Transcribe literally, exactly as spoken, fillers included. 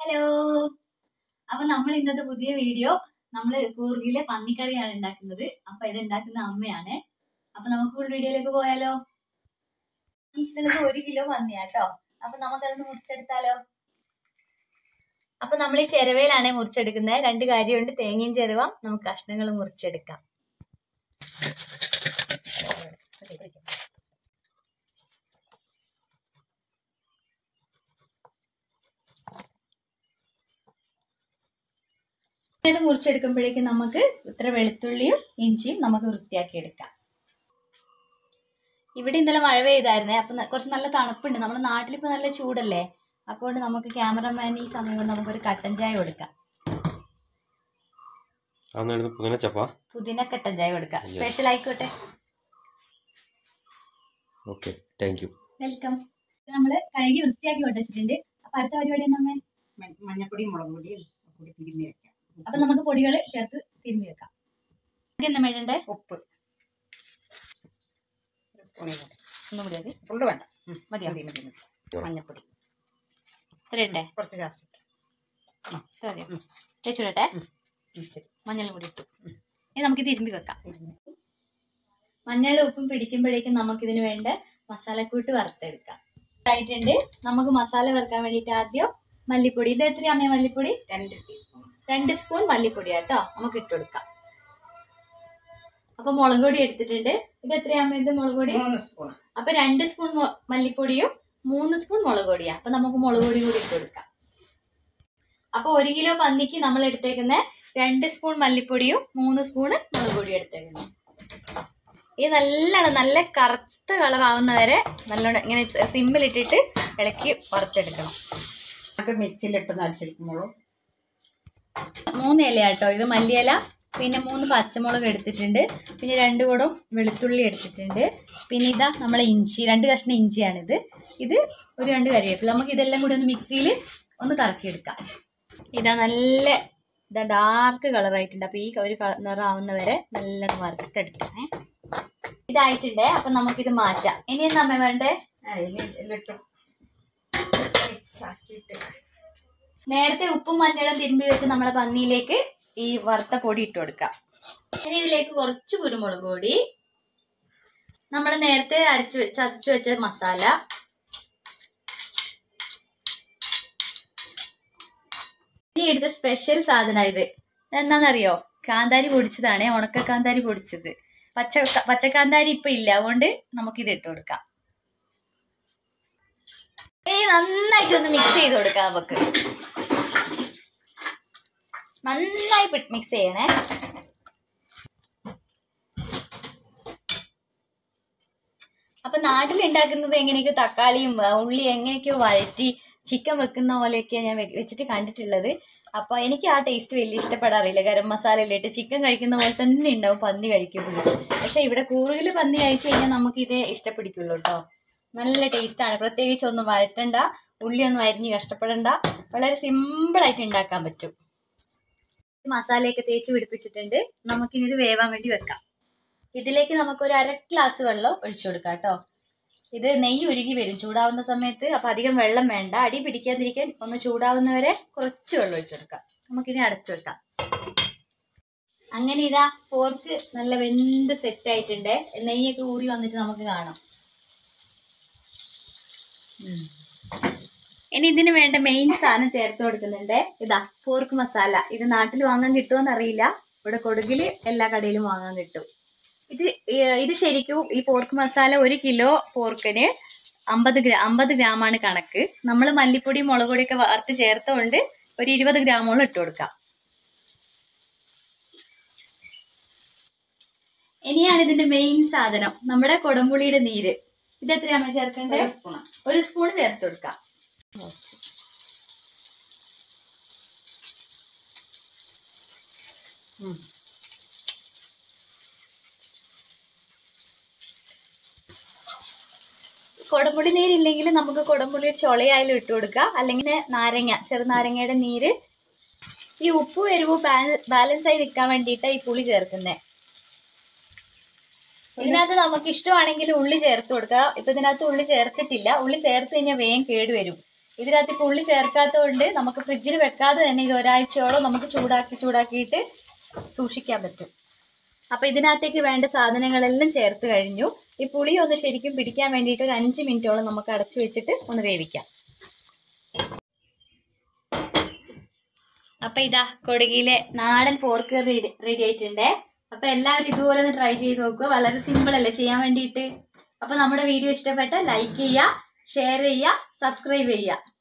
Hello. അപ്പൊ നമ്മൾ ഇന്നത്തെ പുതിയ വീഡിയോ നമ്മള് കൂർഗിലെ പന്നിക്കറിയാണ് ഉണ്ടാക്കുന്നത്. അപ്പൊ ഇത് ഉണ്ടാക്കുന്ന അമ്മയാണ്. അപ്പൊ നമുക്ക് ഫുൾ വീഡിയോയിലേക്ക് പോയാലോ? ഈശ്വരത് ഒരു കിലോ പന്നിയാട്ടോ. അപ്പൊ നമുക്കതൊന്ന് മുറിച്ചെടുത്താലോ? അപ്പൊ നമ്മൾ ഈ ചെരവയിലാണ് മുറിച്ചെടുക്കുന്നത്. രണ്ട് കാര്യമുണ്ട്, തേങ്ങയും ചെരവ. നമുക്ക് കഷ്ണങ്ങൾ മുറിച്ചെടുക്കാം. ഇത് മുറിച്ചെടുക്കുമ്പോഴേക്കും നമുക്ക് ഇത്ര വെളുത്തുള്ളിയും ഇഞ്ചിയും നമുക്ക് വൃത്തിയാക്കി എടുക്കാം. ഇവിടെ ഇന്നലെ മഴ പെയ്തായിരുന്നേ. അപ്പൊ കുറച്ച് നല്ല തണുപ്പുണ്ട്. നമ്മുടെ നാട്ടിലിപ്പോ നല്ല ചൂടല്ലേ. അതുകൊണ്ട് നമുക്ക് ക്യാമറമാൻ ഈ സമയം കൊണ്ട് നമുക്കൊരു കട്ടൻ ചായ കൊടുക്കാം. പുതിന കട്ടൻ ചായ കൊടുക്കാം. സ്പെഷ്യൽ ആയിക്കോട്ടെ. വെൽക്കം. നമ്മള് കഴുകി വൃത്തിയാക്കി കൊണ്ടുവച്ചിട്ടുണ്ട്. അപ്പൊ അടുത്ത പരിപാടി എന്താ? മഞ്ഞപ്പൊടി, മുളക് പൊടി തിരുമ്മി വെക്കാം. അപ്പൊ നമുക്ക് പൊടികൾ ചേർത്ത് തിരുമ്മി വെക്കാം. എന്താ വേണ്ടേ? ഉപ്പ് ഒന്നും കൂടി മതി. ഫുള്ള് വേണ്ട, മതിയോ? മഞ്ഞപ്പൊടി ഇത്രയുണ്ടേ? കുറച്ച് ജാസ്തി തേച്ചിടട്ടെ. മഞ്ഞളും കൂടി ഇട്ടു. ഇനി നമുക്ക് തിരുമ്പി വെക്കാം. മഞ്ഞളും ഉപ്പും പിടിക്കുമ്പോഴേക്കും നമുക്കിതിന് വേണ്ട മസാലക്കൂട്ട് വറുത്തെടുക്കാം. ആയിട്ടുണ്ട്. നമുക്ക് മസാല വറുക്കാൻ വേണ്ടിയിട്ട് ആദ്യം മല്ലിപ്പൊടി. ഇത് എത്രയാമേ മല്ലിപ്പൊടി? രണ്ട് ടീസ്പൂൺ രണ്ട് സ്പൂൺ മല്ലിപ്പൊടി കേട്ടോ നമുക്ക് ഇട്ട് കൊടുക്കാം. അപ്പൊ മുളക് പൊടി എടുത്തിട്ടുണ്ട്. ഇത് എത്രയാമേ? ഇത് മുളക് പൊടി മൂന്ന് സ്പൂൺ. അപ്പൊ രണ്ട് സ്പൂൺ മല്ലിപ്പൊടിയും മൂന്ന് സ്പൂൺ മുളക് പൊടിയാ. അപ്പൊ നമുക്ക് മുളക് പൊടി കൂടി ഇട്ട് കൊടുക്കാം. അപ്പൊ ഒരു കിലോ പന്നിക്ക് നമ്മൾ എടുത്തേക്കുന്ന രണ്ട് സ്പൂൺ മല്ലിപ്പൊടിയും മൂന്ന് സ്പൂണ് മുളക് പൊടിയും എടുത്തേക്കുന്നത്. ഇത് നല്ലോണം നല്ല കറുത്ത കളറാവുന്നവരെ നല്ലോണം ഇങ്ങനെ സിമ്മിലിട്ടിട്ട് ഇളക്കി വറുത്തെടുക്കണം. അത് മിക്സിയിലിട്ടൊന്ന് അടിച്ചെടുക്കുമ്പോഴും മൂന്ന് ഇല കേട്ടോ. ഇത് മല്ലിയില, പിന്നെ മൂന്ന് പച്ചമുളക് എടുത്തിട്ടുണ്ട്, പിന്നെ രണ്ട് കൂടം വെളുത്തുള്ളി എടുത്തിട്ടുണ്ട്, പിന്നെ ഇതാ നമ്മളെ ഇഞ്ചി, രണ്ട് കഷ്ണം ഇഞ്ചിയാണിത്. ഇത് ഒരു രണ്ട് കറിവേപ്പില. നമുക്ക് ഇതെല്ലാം കൂടി ഒന്ന് മിക്സിയിൽ ഒന്ന് കറക്കിയെടുക്കാം. ഇതാ നല്ല ഇതാ ഡാർക്ക് കളറായിട്ടുണ്ട്. അപ്പൊ ഈ ഒരു നിറാവുന്നവരെ നല്ലോണം വറുത്തെടുക്കണേ. ഇതായിട്ടുണ്ടേ. അപ്പൊ നമുക്കിത് മാറ്റാം. ഇനി എന്താ അമ്മ വേണ്ടേ? നേരത്തെ ഉപ്പും മഞ്ഞളും തിരുമ്പി വെച്ച് നമ്മളെ പന്നിയിലേക്ക് ഈ വറുത്ത പൊടി ഇട്ട് കൊടുക്കാം. ഇനി ഇതിലേക്ക് കുറച്ച് കുരുമുളക് പൊടി, നമ്മൾ നേരത്തെ അരച്ച് ചതച്ച് വെച്ച മസാല, ഇനി എടുത്ത സ്പെഷ്യൽ സാധനം ഇത് എന്താണെന്നറിയോ? കാന്താരി പൊടിച്ചതാണേ. ഉണക്ക കാന്താരി പൊടിച്ചത്. പച്ച പച്ചക്കാന്താരി ഇപ്പൊ ഇല്ല, അതുകൊണ്ട് നമുക്കിത് ഇട്ട് കൊടുക്കാം. ഇനി നന്നായിട്ടൊന്ന് മിക്സ് ചെയ്ത് കൊടുക്കാം. നമുക്ക് നന്നായി മിക്സ് ചെയ്യണേ. അപ്പൊ നാട്ടിൽ ഉണ്ടാക്കുന്നത് എങ്ങനെയൊക്കെ തക്കാളിയും ഉള്ളി എങ്ങനെയൊക്കെയോ വഴറ്റി ചിക്കൻ വെക്കുന്ന പോലെയൊക്കെ ഞാൻ വെച്ചിട്ട് കണ്ടിട്ടുള്ളത്. അപ്പൊ എനിക്ക് ആ ടേസ്റ്റ് വലിയ ഇഷ്ടപ്പെടാറില്ല. ഗരം മസാല ഇട്ട് ചിക്കൻ കഴിക്കുന്ന പോലെ തന്നെ ഉണ്ടാവും പന്നി കഴിക്കുമ്പോൾ. പക്ഷെ ഇവിടെ കൂറുകിൽ പന്നി കഴിച്ചു കഴിഞ്ഞാൽ നമുക്ക് ഇതേ ഇഷ്ടപ്പിടിക്കുള്ളൂ കേട്ടോ. നല്ല ടേസ്റ്റാണ്. പ്രത്യേകിച്ച് ഒന്നും വഴറ്റണ്ട, ഉള്ളിയൊന്നും അരിഞ്ഞ് കഷ്ടപ്പെടണ്ട. വളരെ സിമ്പിളായിട്ട് ഉണ്ടാക്കാൻ പറ്റും. മസാലയൊക്കെ തേച്ച് പിടിപ്പിച്ചിട്ടുണ്ട്. നമുക്കിനി ഇത് വേവാൻ വേണ്ടി വെക്കാം. ഇതിലേക്ക് നമുക്കൊരു അര ഗ്ലാസ് വെള്ളം ഒഴിച്ചു കൊടുക്കാം കേട്ടോ. ഇത് നെയ്യ് ഉരുകി വരും ചൂടാവുന്ന സമയത്ത്. അപ്പൊ അധികം വെള്ളം വേണ്ട. അടി പിടിക്കാതിരിക്കാൻ ഒന്ന് ചൂടാവുന്നവരെ കുറച്ച് വെള്ളം ഒഴിച്ചു കൊടുക്കാം. നമുക്കിനി അടച്ചു വെക്കാം. അങ്ങനെ ഇതാ പോർക്ക് നല്ല വെന്ത് സെറ്റ് ആയിട്ടുണ്ട്. നെയ്യൊക്കെ ഊറി വന്നിട്ട് നമുക്ക് കാണാം. ഇനി ഇതിന് വേണ്ട മെയിൻ സാധനം ചേർത്ത് കൊടുക്കുന്നുണ്ട്. ഇതാ പോർക്ക് മസാല. ഇത് നാട്ടിൽ വാങ്ങാൻ കിട്ടുമോന്ന് അറിയില്ല. ഇവിടെ കൊടുകില് എല്ലാ കടയിലും വാങ്ങാൻ കിട്ടും. ഇത് ഇത് ശരിക്കും ഈ പോർക്ക് മസാല ഒരു കിലോ പോർക്കിന് അമ്പത് ഗ്രാം അമ്പത് ഗ്രാമാണ് കണക്ക്. നമ്മൾ മല്ലിപ്പൊടി മുളക് പൊടിയൊക്കെ വറുത്ത് ചേർത്തുകൊണ്ട് ഒരു ഇരുപത് ഗ്രാമോളം ഇട്ട് കൊടുക്കാം. ഇനിയാണ് ഇതിന്റെ മെയിൻ സാധനം, നമ്മുടെ കൊടംപുളിയുടെ നീര്. ഇത് എത്രയാണോ ചേർക്കേണ്ടത്? ഒരു സ്പൂൺ ചേർത്ത് കൊടുക്കാം. കൊടംപുളി നീരില്ലെങ്കിൽ നമുക്ക് കൊടംപുളി ചൊളയായാലും ഇട്ട് കൊടുക്കാം, അല്ലെങ്കിൽ നാരങ്ങ ചെറുനാരങ്ങയുടെ നീര്. ഈ ഉപ്പും എരിവും ബാലൻസ് ആയി നിൽക്കാൻ വേണ്ടിയിട്ടാണ് ഈ പുളി ചേർക്കുന്നത്. ഇതിനകത്ത് നമുക്ക് ഇഷ്ടമാണെങ്കിൽ ഉള്ളി ചേർത്ത് കൊടുക്കാം. ഇപ്പൊ ഇതിനകത്ത് ഉള്ളി ചേർത്തിട്ടില്ല. ഉള്ളി ചേർത്ത് കഴിഞ്ഞാൽ വേഗം കേടുവരും. ഇതിനകത്ത് ഇപ്പോൾ ഉള്ളി ചേർക്കാത്തതുകൊണ്ട് നമുക്ക് ഫ്രിഡ്ജിൽ വെക്കാതെ തന്നെ ഇത് ഒരാഴ്ചയോളം നമുക്ക് ചൂടാക്കി ചൂടാക്കിയിട്ട് സൂക്ഷിക്കാൻ പറ്റും. അപ്പോൾ ഇതിനകത്തേക്ക് വേണ്ട സാധനങ്ങളെല്ലാം ചേർത്ത് കഴിഞ്ഞു. ഈ പുളി ഒന്ന് ശരിക്കും പിടിക്കാൻ വേണ്ടിയിട്ട് ഒരു അഞ്ച് മിനിറ്റോളം നമുക്ക് അടച്ചു വെച്ചിട്ട് ഒന്ന് വേവിക്കാം. അപ്പം ഇതാ കൊടുകിയിലെ നാടൻ പോർക്ക് റെഡി റെഡി ആയിട്ടുണ്ടേ. അപ്പം എല്ലാവരും ഇതുപോലെ ഒന്ന് ട്രൈ ചെയ്ത് നോക്കുക. വളരെ സിമ്പിൾ അല്ലേ ചെയ്യാൻ വേണ്ടിയിട്ട്. അപ്പം നമ്മുടെ വീഡിയോ ഇഷ്ടപ്പെട്ട ലൈക്ക് ചെയ്യുക, ഷെയർ ചെയ്യുക, സബ്സ്ക്രൈബ് ചെയ്യുക.